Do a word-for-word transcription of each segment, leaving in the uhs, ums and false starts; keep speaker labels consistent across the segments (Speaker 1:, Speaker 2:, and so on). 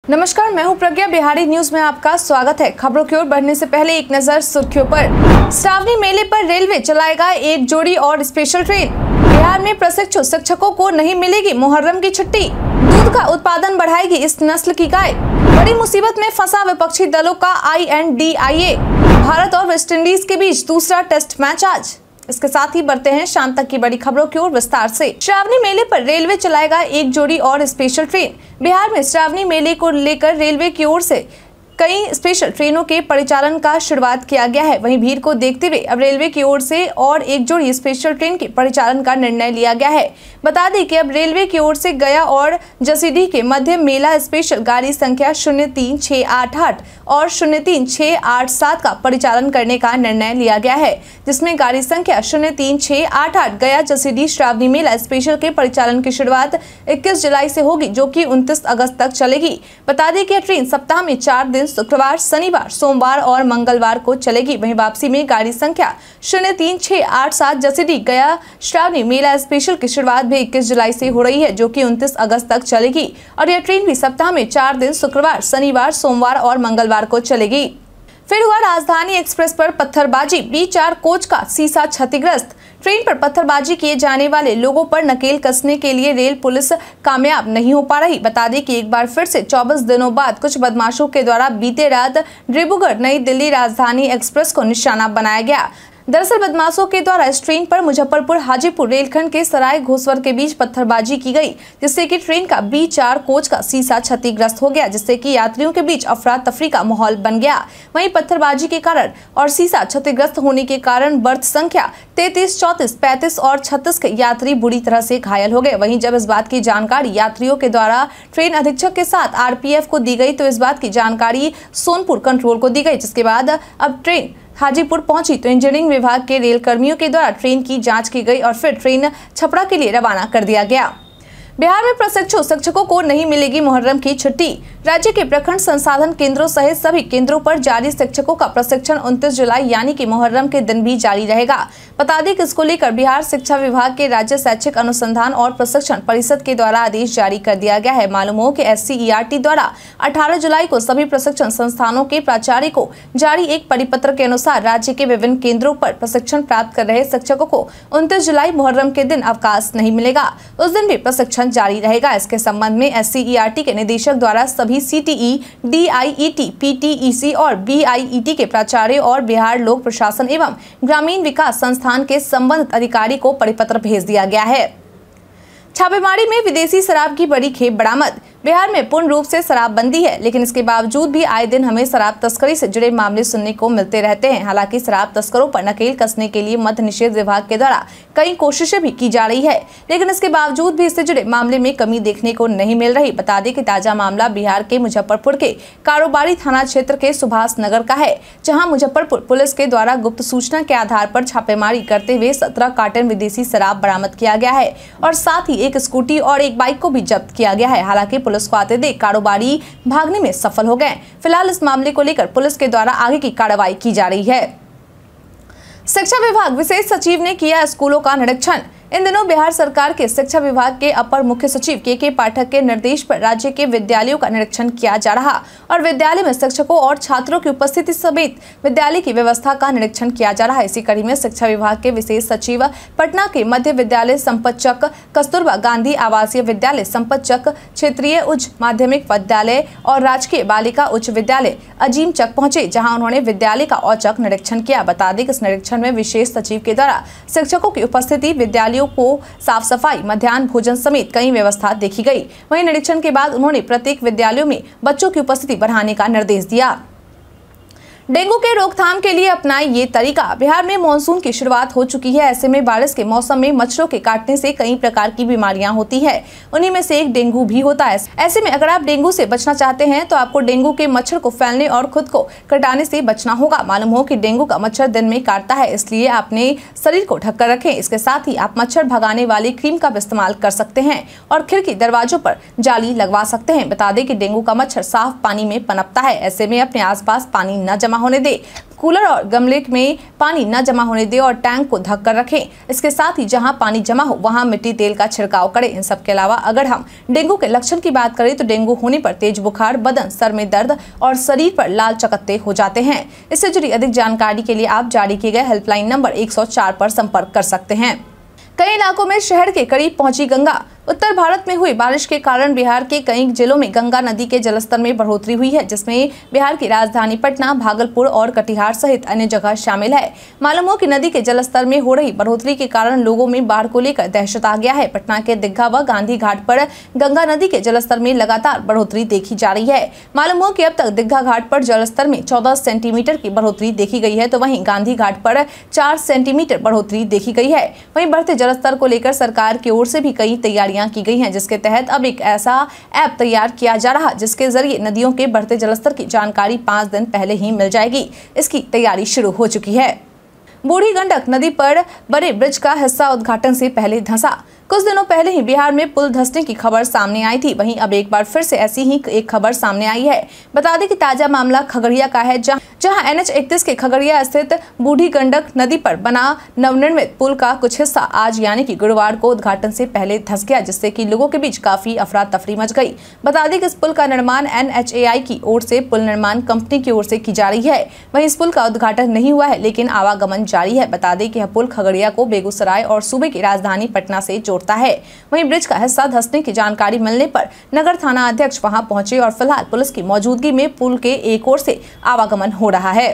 Speaker 1: नमस्कार, मैं हूं प्रज्ञा। बिहारी न्यूज में आपका स्वागत है। खबरों की ओर बढ़ने से पहले एक नजर सुर्खियों पर। श्रावणी मेले पर रेलवे चलाएगा एक जोड़ी और स्पेशल ट्रेन। बिहार में प्रशिक्षु शिक्षकों को नहीं मिलेगी मुहर्रम की छुट्टी। दूध का उत्पादन बढ़ाएगी इस नस्ल की गाय। बड़ी मुसीबत में फंसा विपक्षी दलों का I N D I A. Bharat और वेस्टइंडीज के बीच दूसरा टेस्ट मैच आज। इसके साथ ही बढ़ते हैं शाम तक की बड़ी खबरों की ओर विस्तार से। श्रावणी मेले पर रेलवे चलाएगा एक जोड़ी और स्पेशल ट्रेन। बिहार में श्रावणी मेले को लेकर रेलवे की ओर से कई स्पेशल ट्रेनों के परिचालन का शुरुआत किया गया है। वहीं भीड़ को देखते हुए अब रेलवे की ओर से और एक जोड़ी स्पेशल ट्रेन के परिचालन का निर्णय लिया गया है। बता दें कि अब रेलवे की ओर से गया और जसीडीह के मध्य मेला स्पेशल गाड़ी संख्या शून्य तीन छह आठ आठ और शून्य तीन छह आठ सात का परिचालन करने का निर्णय लिया गया है, जिसमें गाड़ी संख्या शून्य तीन छह आठ आठ गया जसीडीह श्रावणी मेला स्पेशल के परिचालन की शुरुआत इक्कीस जुलाई से होगी, जो कि उनतीस अगस्त तक चलेगी। बता दें कि यह ट्रेन सप्ताह में चार दिन शुक्रवार, शनिवार, सोमवार और मंगलवार को चलेगी। वहीं वापसी में गाड़ी संख्या शून्य तीन छह आठ सात जसीडीह गया श्रावणी मेला स्पेशल की शुरुआत भी इक्कीस जुलाई से हो रही है, जो कि उनतीस अगस्त तक चलेगी। और यह ट्रेन भी सप्ताह में चार दिन शुक्रवार, शनिवार, सोमवार और मंगलवार को चलेगी। फिर हुआ राजधानी एक्सप्रेस पर पत्थरबाजी। बी चार कोच का शीशा क्षतिग्रस्त। ट्रेन पर पत्थरबाजी किए जाने वाले लोगों पर नकेल कसने के लिए रेल पुलिस कामयाब नहीं हो पा रही। बता दें कि एक बार फिर से चौबीस दिनों बाद कुछ बदमाशों के द्वारा बीते रात डिब्रूगढ़ नई दिल्ली राजधानी एक्सप्रेस को निशाना बनाया गया। दरअसल बदमाशों के द्वारा इस ट्रेन पर मुजफ्फरपुर हाजीपुर रेलखंड के सराय घोसवर के बीच पत्थरबाजी की गई, जिससे कि ट्रेन का बी चार कोच का शीशा क्षतिग्रस्त हो गया, जिससे कि यात्रियों के बीच अफरा तफरी का माहौल बन गया। वहीं पत्थरबाजी के कारण और शीशा क्षतिग्रस्त होने के कारण बर्थ संख्या तैतीस, चौतीस, पैंतीस और छत्तीस के यात्री बुरी तरह से घायल हो गए। वहीं जब इस बात की जानकारी यात्रियों के द्वारा ट्रेन अधीक्षक के साथ आर पी एफ को दी गई, तो इस बात की जानकारी सोनपुर कंट्रोल को दी गई, जिसके बाद अब ट्रेन हाजीपुर पहुंची तो इंजीनियरिंग विभाग के रेल कर्मियों के द्वारा ट्रेन की जांच की गई और फिर ट्रेन छपरा के लिए रवाना कर दिया गया। बिहार में प्रशिक्षु शिक्षकों को नहीं मिलेगी मुहर्रम की छुट्टी। राज्य के प्रखंड संसाधन केंद्रों सहित सभी केंद्रों पर जारी शिक्षकों का प्रशिक्षण उनतीस जुलाई यानी कि मुहर्रम के दिन भी जारी रहेगा। बता दें कि इसको लेकर बिहार शिक्षा विभाग के राज्य शैक्षिक अनुसंधान और प्रशिक्षण परिषद के द्वारा आदेश जारी कर दिया गया है। मालूम हो कि S C E R T द्वारा अठारह जुलाई को सभी प्रशिक्षण संस्थानों के प्राचार्य को जारी एक परिपत्र के अनुसार राज्य के विभिन्न केंद्रों पर प्रशिक्षण प्राप्त कर रहे शिक्षकों को उनतीस जुलाई मुहर्रम के दिन अवकाश नहीं मिलेगा। उस दिन भी प्रशिक्षण जारी रहेगा। इसके संबंध में S C E R T के निदेशक द्वारा सभी C T E, D I E T, P T E C और बी आई ई टी के प्राचार्य और बिहार लोक प्रशासन एवं ग्रामीण विकास संस्थान के संबंधित अधिकारी को परिपत्र भेज दिया गया है। छापेमारी में विदेशी शराब की बड़ी खेप बरामद। बिहार में पूर्ण रूप से शराबबंदी है, लेकिन इसके बावजूद भी आए दिन हमें शराब तस्करी से जुड़े मामले सुनने को मिलते रहते हैं। हालांकि शराब तस्करों पर नकेल कसने के लिए मद्य निषेध विभाग के द्वारा कई कोशिशें भी की जा रही है, लेकिन इसके बावजूद भी इससे जुड़े मामले में कमी देखने को नहीं मिल रही। बता दें कि ताजा मामला बिहार के मुजफ्फरपुर के कारोबारी थाना क्षेत्र के सुभाष नगर का है, जहाँ मुजफ्फरपुर पुलिस के द्वारा गुप्त सूचना के आधार पर छापेमारी करते हुए सत्रह कार्टन विदेशी शराब बरामद किया गया है और साथ ही एक स्कूटी और एक बाइक को भी जब्त किया गया है। हालांकि पुलिस को आते देख कारोबारी भागने में सफल हो गए। फिलहाल इस मामले को लेकर पुलिस के द्वारा आगे की कार्रवाई की जा रही है। शिक्षा विभाग विशेष सचिव ने किया स्कूलों का निरीक्षण। इन दिनों बिहार सरकार के शिक्षा विभाग के अपर मुख्य सचिव के के पाठक के निर्देश पर राज्य के विद्यालयों का निरीक्षण किया जा रहा और विद्यालय में शिक्षकों और छात्रों की उपस्थिति समेत विद्यालय की व्यवस्था का निरीक्षण किया जा रहा है। इसी कड़ी में शिक्षा विभाग के विशेष सचिव पटना के मध्य विद्यालय संपतचक, कस्तूरबा गांधी आवासीय विद्यालय संपतचक, क्षेत्रीय उच्च माध्यमिक विद्यालय और राजकीय बालिका उच्च विद्यालय अजीमचक पहुंचे, जहाँ उन्होंने विद्यालय का औचक निरीक्षण किया। बता दें कि इस निरीक्षण में विशेष सचिव के द्वारा शिक्षकों की उपस्थिति, विद्यालय को साफ सफाई, मध्याह्न भोजन समेत कई व्यवस्था देखी गई। वहीं निरीक्षण के बाद उन्होंने प्रत्येक विद्यालयों में बच्चों की उपस्थिति बढ़ाने का निर्देश दिया। डेंगू के रोकथाम के लिए अपनाएं ये तरीका। बिहार में मानसून की शुरुआत हो चुकी है। ऐसे में बारिश के मौसम में मच्छरों के काटने से कई प्रकार की बीमारियां होती है, उन्हीं में से एक डेंगू भी होता है। ऐसे में अगर आप डेंगू से बचना चाहते हैं तो आपको डेंगू के मच्छर को फैलने और खुद को कटाने से बचना होगा। मालूम हो कि डेंगू का मच्छर दिन में काटता है, इसलिए अपने शरीर को ढककर रखें। इसके साथ ही आप मच्छर भगाने वाली क्रीम का इस्तेमाल कर सकते हैं और खिड़की दरवाजों पर जाली लगवा सकते हैं। बता दें कि डेंगू का मच्छर साफ पानी में पनपता है। ऐसे में अपने आसपास पानी न जमा होने दे, कूलर और गमले में पानी न जमा होने दे और टैंक को ढक कर रखें। इसके साथ ही जहां पानी जमा हो वहां मिट्टी तेल का छिड़काव करें। इन सब के अलावा अगर हम डेंगू के लक्षण की बात करें तो डेंगू होने पर तेज बुखार, बदन, सर में दर्द और शरीर पर लाल चकत्ते हो जाते हैं। इससे जुड़ी अधिक जानकारी के लिए आप जारी किए गए हेल्पलाइन नंबर एक सौ चार पर संपर्क कर सकते हैं। कई इलाकों में शहर के करीब पहुंची गंगा। उत्तर भारत में हुई बारिश के कारण बिहार के कई जिलों में गंगा नदी के जलस्तर में बढ़ोतरी हुई है, जिसमें बिहार की राजधानी पटना, भागलपुर और कटिहार सहित अन्य जगह शामिल है। मालूम हो कि नदी के जलस्तर में हो रही बढ़ोतरी के कारण लोगों में बाढ़ को लेकर दहशत आ गया है। पटना के दीघा व गांधी घाट पर गंगा नदी के जलस्तर में लगातार बढ़ोतरी देखी जा रही है। मालूम हो कि अब तक दीघा घाट पर जलस्तर में चौदह सेंटीमीटर की बढ़ोतरी देखी गई है, तो वहीं गांधी घाट पर चार सेंटीमीटर बढ़ोतरी देखी गई है। वहीं बढ़ते जलस्तर को लेकर सरकार की ओर से भी कई तैयारियां की गई हैं, जिसके तहत अब एक ऐसा ऐप तैयार किया जा रहा है जिसके जरिए नदियों के बढ़ते जलस्तर की जानकारी पाँच दिन पहले ही मिल जाएगी। इसकी तैयारी शुरू हो चुकी है। बूढ़ी गंडक नदी पर बड़े ब्रिज का हिस्सा उद्घाटन से पहले धंसा। कुछ दिनों पहले ही बिहार में पुल धंसने की खबर सामने आई थी, वहीं अब एक बार फिर से ऐसी ही एक खबर सामने आई है। बता दें कि ताजा मामला खगड़िया का है, जहां जहां एन एच इकतीस के खगड़िया स्थित बूढ़ी गंडक नदी पर बना नवनिर्मित पुल का कुछ हिस्सा आज यानी कि गुरुवार को उद्घाटन से पहले धंस गया, जिससे कि लोगों के बीच काफी अफरा तफरी मच गई। बता दें कि इस पुल का निर्माण एन एच ए आई की ओर से पुल निर्माण कंपनी की ओर से की जा रही है। वहीं इस पुल का उद्घाटन नहीं हुआ है, लेकिन आवागमन जारी है। बता दें कि यह पुल खगड़िया को बेगूसराय और सूबे की राजधानी पटना से जोड़ता है। वहीं ब्रिज का हिस्सा धंसने की जानकारी मिलने पर नगर थाना अध्यक्ष वहां पहुंचे और फिलहाल पुलिस की मौजूदगी में पुल के एक ओर से आवागमन हो रहा है।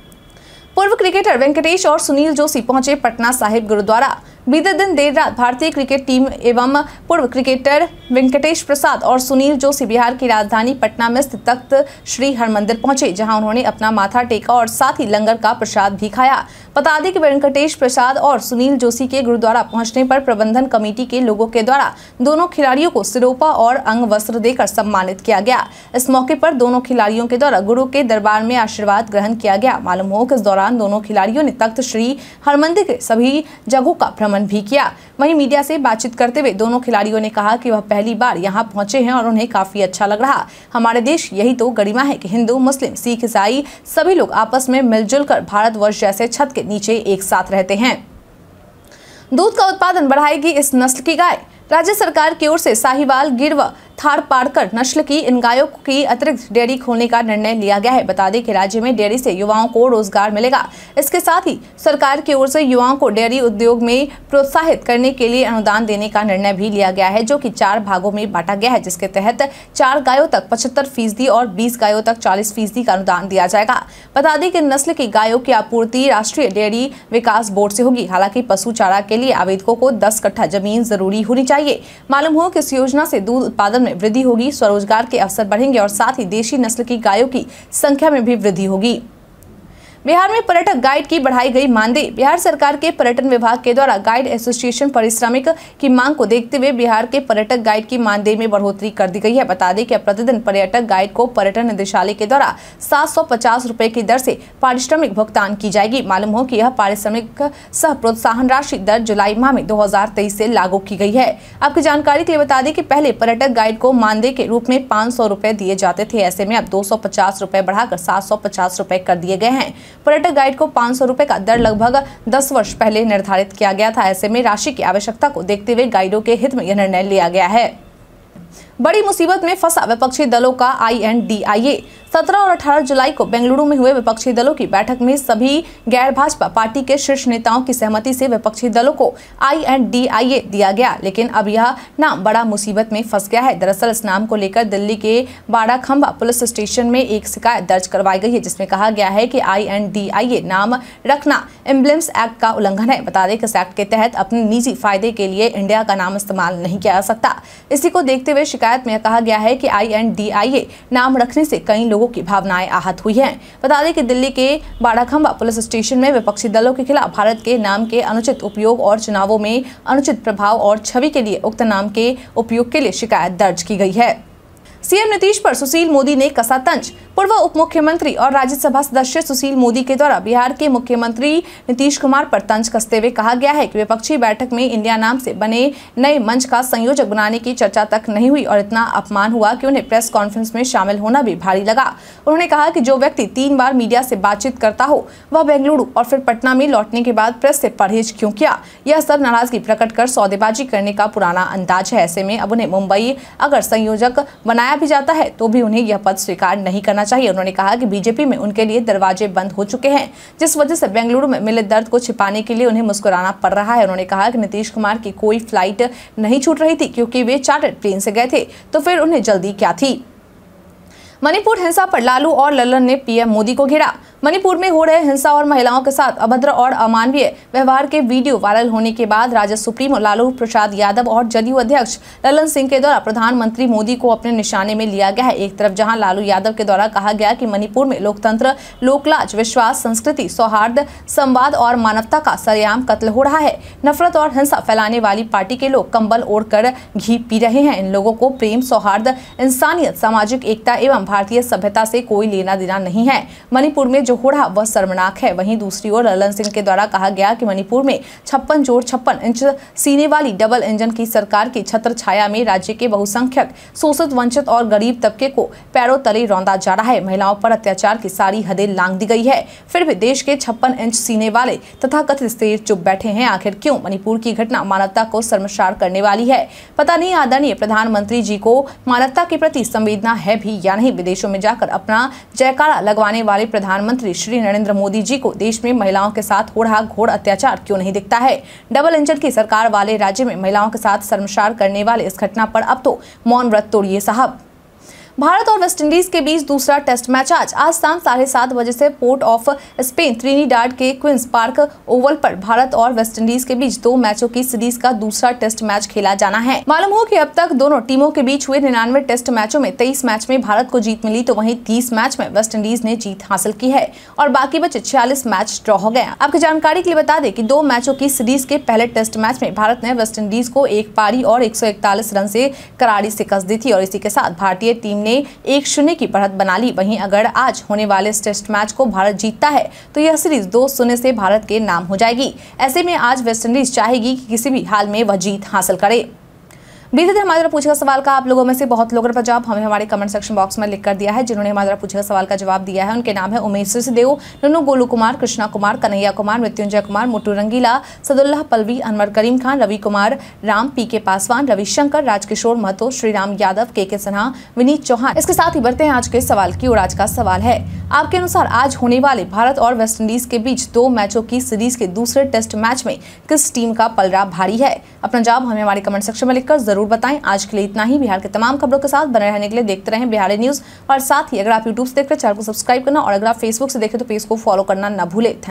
Speaker 1: पूर्व क्रिकेटर वेंकटेश और सुनील जोशी पहुंचे पटना साहिब गुरुद्वारा। बीते दिन देर रात भारतीय क्रिकेट टीम एवं पूर्व क्रिकेटर वेंकटेश प्रसाद और सुनील जोशी बिहार की राजधानी पटना में स्थित तख्त श्री हरमंदिर पहुंचे, जहां उन्होंने अपना माथा टेका और साथ ही लंगर का प्रसाद भी खाया। बता दें कि वेंकटेश प्रसाद और सुनील जोशी के गुरुद्वारा पहुंचने पर प्रबंधन कमेटी के लोगों के द्वारा दोनों खिलाड़ियों को सिरोपा और अंग वस्त्र देकर सम्मानित किया गया। इस मौके पर दोनों खिलाड़ियों के द्वारा गुरु के दरबार में आशीर्वाद ग्रहण किया गया। मालूम हो कि इस दौरान दोनों खिलाड़ियों ने तख्त श्री हरमंदिर के सभी जगहों का भ्रमण भी किया। वहीं मीडिया से बातचीत करते हुए दोनों खिलाड़ियों ने कहा कि वह पहली बार यहां पहुंचे हैं और उन्हें काफी अच्छा लग रहा। हमारे देश यही तो गरिमा है कि हिंदू, मुस्लिम, सिख, ईसाई सभी लोग आपस में मिलजुल कर भारतवर्ष जैसे छत के नीचे एक साथ रहते हैं। दूध का उत्पादन बढ़ाएगी इस नस्ल की गाय। राज्य सरकार की ओर से साहिवाल, गिर व थारपारकर नस्ल की इन गायों की अतिरिक्त डेयरी खोलने का निर्णय लिया गया है। बता दें कि राज्य में डेयरी से युवाओं को रोजगार मिलेगा। इसके साथ ही सरकार की ओर से युवाओं को डेयरी उद्योग में प्रोत्साहित करने के लिए अनुदान देने का निर्णय भी लिया गया है, जो कि चार भागों में बांटा गया है, जिसके तहत चार गायों तक पचहत्तर फीसदी और बीस गायों तक चालीस फीसदी का अनुदान दिया जाएगा। बता दें कि नस्ल की गायों की आपूर्ति राष्ट्रीय डेयरी विकास बोर्ड से होगी। हालांकि पशु चारा के लिए आवेदकों को दस कट्ठा जमीन जरूरी होनी चाहिए। मालूम हो कि इस योजना से दूध उत्पादन में वृद्धि होगी, स्वरोजगार के अवसर बढ़ेंगे और साथ ही देशी नस्ल की गायों की संख्या में भी वृद्धि होगी। बिहार में पर्यटक गाइड की बढ़ाई गई मानदेय। बिहार सरकार के पर्यटन विभाग के द्वारा गाइड एसोसिएशन परिश्रमिक की मांग को देखते हुए बिहार के पर्यटक गाइड की मानदेय में बढ़ोतरी कर दी गई है। बता दें कि अब प्रतिदिन पर्यटक गाइड को पर्यटन निदेशालय के द्वारा सात सौ पचास रुपए की दर से पारिश्रमिक भुगतान की जाएगी। मालूम हो कि यह पारिश्रमिक सह प्रोत्साहन राशि दर जुलाई माह में दो हजार तेईस से लागू की गई है। आपकी जानकारी के लिए बता दें कि पहले पर्यटक गाइड को मानदेय के रूप में पाँच सौ रुपए दिए जाते थे। ऐसे में अब दो सौ पचास रुपए बढ़ाकर सात सौ पचास रुपए कर दिए गए हैं। पर्यटक गाइड को पाँच सौ रुपए का दर लगभग दस वर्ष पहले निर्धारित किया गया था। ऐसे में राशि की आवश्यकता को देखते हुए गाइडों के हित में यह निर्णय लिया गया है। बड़ी मुसीबत में फंसा विपक्षी दलों का आई एन डी आई ए। सत्रह और अठारह जुलाई को बेंगलुरु में हुए विपक्षी दलों की बैठक में सभी गैर भाजपा पार्टी के शीर्ष नेताओं की सहमति से विपक्षी दलों को आई एन डी आई ए दिया गया, लेकिन अब यह नाम बड़ा मुसीबत में फंस गया है। दरअसल इस नाम को लेकर दिल्ली के बाड़ाखंबा पुलिस स्टेशन में एक शिकायत दर्ज करवाई गई है, जिसमें कहा गया है कि आई एन डी आई ए नाम रखना एम्ब्लेम्स एक्ट का उल्लंघन है। बता दें कि इस एक्ट के तहत अपने निजी फायदे के लिए इंडिया का नाम इस्तेमाल नहीं किया जा सकता। इसी को देखते हुए शिकायत में कहा गया है कि आई एन डी आई ए नाम रखने से कई लोगों की भावनाएं आहत हुई हैं। बता दें कि दिल्ली के बाड़ाखंबा पुलिस स्टेशन में विपक्षी दलों के खिलाफ भारत के नाम के अनुचित उपयोग और चुनावों में अनुचित प्रभाव और छवि के लिए उक्त नाम के उपयोग के लिए शिकायत दर्ज की गई है। सीएम नीतीश पर सुशील मोदी ने कसा तंज। पूर्व उप मुख्यमंत्री और राज्यसभा सदस्य सुशील मोदी के द्वारा बिहार के मुख्यमंत्री नीतीश कुमार पर तंज कसते हुए कहा गया है कि विपक्षी बैठक में इंडिया नाम से बने नए मंच का संयोजक बनाने की चर्चा तक नहीं हुई और इतना अपमान हुआ कि उन्हें प्रेस कॉन्फ्रेंस में शामिल होना भी भारी लगा। उन्होंने कहा कि जो व्यक्ति तीन बार मीडिया से बातचीत करता हो वह बेंगलुरु और फिर पटना में लौटने के बाद प्रेस से परहेज क्यों किया। यह सब नाराजगी प्रकट कर सौदेबाजी करने का पुराना अंदाज है। ऐसे में अब उन्हें मुंबई अगर संयोजक बनाया भी जाता है तो भी उन्हें यह पद स्वीकार नहीं करना चाहिए। उन्होंने कहा कि बीजेपी में उनके लिए दरवाजे बंद हो चुके हैं, जिस वजह से बेंगलुरु में मिले दर्द को छिपाने के लिए उन्हें मुस्कुराना पड़ रहा है। उन्होंने कहा कि नीतीश कुमार की कोई फ्लाइट नहीं छूट रही थी क्योंकि वे चार्टर्ड प्लेन से गए थे, तो फिर उन्हें जल्दी क्या थी। मणिपुर हिंसा पर लालू और लल्लन ने पीएम मोदी को घेरा। मणिपुर में हो रहे हिंसा और महिलाओं के साथ अभद्र और अमानवीय व्यवहार के वीडियो वायरल होने के बाद राजद सुप्रीमो लालू प्रसाद यादव और जदयू अध्यक्ष लल्लन सिंह के द्वारा प्रधानमंत्री मोदी को अपने निशाने में लिया गया है। एक तरफ जहां लालू यादव के द्वारा कहा गया कि मणिपुर में लोकतंत्र, लोकलाज, विश्वास, संस्कृति, सौहार्द, संवाद और मानवता का सरेआम कत्ल हो रहा है। नफरत और हिंसा फैलाने वाली पार्टी के लोग कंबल ओढ़कर घी पी रहे हैं। इन लोगों को प्रेम, सौहार्द, इंसानियत, सामाजिक एकता एवं भारतीय सभ्यता से कोई लेना देना नहीं है। मणिपुर में जो हो रहा वह शर्मनाक है। वहीं दूसरी ओर लल्लन सिंह के द्वारा कहा गया कि मणिपुर में छप्पन जोड़ छप्पन इंच सीने वाली डबल इंजन की सरकार की छत्र छाया में राज्य के बहुसंख्यक, शोषित, वंचित और गरीब तबके को पैरों तले रौंदा जा रहा है। महिलाओं पर अत्याचार की सारी हदें लांघ दी गई है, फिर भी देश के छप्पन इंच सीने वाले तथाकथित शेर चुप बैठे हैं। आखिर क्यों? मणिपुर की घटना मानवता को शर्मसार करने वाली है। पता नहीं आदरणीय प्रधानमंत्री जी को मानवता के प्रति संवेदना है भी या नहीं। विदेशों में जाकर अपना जयकारा लगवाने वाले प्रधानमंत्री श्री नरेंद्र मोदी जी को देश में महिलाओं के साथ हो रहा घोर अत्याचार क्यों नहीं दिखता है? डबल इंजन की सरकार वाले राज्य में महिलाओं के साथ शर्मसार करने वाले इस घटना पर अब तो मौन व्रत तोड़िए साहब। भारत और वेस्टइंडीज के बीच दूसरा टेस्ट मैच आज आज शाम साढ़े सात बजे से पोर्ट ऑफ स्पेन ट्रिनिडाड के क्वींस पार्क ओवल पर भारत और वेस्टइंडीज के बीच दो मैचों की सीरीज का दूसरा टेस्ट मैच खेला जाना है। मालूम हो कि अब तक दोनों टीमों के बीच हुए निन्यानवे टेस्ट मैचों में तेईस मैच में भारत को जीत मिली, तो वहीं तीस मैच में वेस्टइंडीज ने जीत हासिल की है और बाकी बचे छियालीस मैच ड्रॉ हो गए। आपकी जानकारी के लिए बता दें कि दो मैचों की सीरीज के पहले टेस्ट मैच में भारत ने वेस्टइंडीज को एक पारी और एक सौ इकतालीस रन से करारी शिकस्त दी थी और इसी के साथ भारतीय टीम ने एक शून्य की बढ़त बना ली। वहीं अगर आज होने वाले इस टेस्ट मैच को भारत जीतता है तो यह सीरीज दो शून्य से भारत के नाम हो जाएगी। ऐसे में आज वेस्टइंडीज चाहेगी कि किसी भी हाल में वह जीत हासिल करे। बीते दिन हमारे द्वारा पूछे गए सवाल का आप लोगों में से बहुत लोगों ने जवाब हमें हमारे कमेंट सेक्शन बॉक्स में लिख कर दिया है। जिन्होंने हमारे द्वारा पूछे गए सवाल का जवाब दिया है उनके नाम है उमेश सिसदेव, नन्नू गोलू कुमार, कृष्णा कुमार, कन्हैया कुमार, मृत्युंजय कुमार, मुट्टू रंगीला, सदुल्लाह पलवी, अनवर करीम खान, रवि कुमार राम, पी के पासवान, रविशंकर, राजकिशोर महतो, श्रीराम यादव, के के सिन्हा, विनीत चौहान। इसके साथ ही बढ़ते हैं आज के सवाल की और आज का सवाल है, आपके अनुसार आज होने वाले भारत और वेस्टइंडीज के बीच दो मैचों की सीरीज के दूसरे टेस्ट मैच में किस टीम का पलड़ा भारी है? अपना जवाब हमें हमारे कमेंट सेक्शन में लिखकर जरूर बताएं। आज के लिए इतना ही। बिहार के तमाम खबरों के साथ बने रहने के लिए देखते रहें बिहारी न्यूज और साथ ही अगर आप यूट्यूब से देख रहे हैं चैनल को सब्सक्राइब करना और अगर आप फेसबुक से देखें तो पेज को फॉलो करना न भूलें।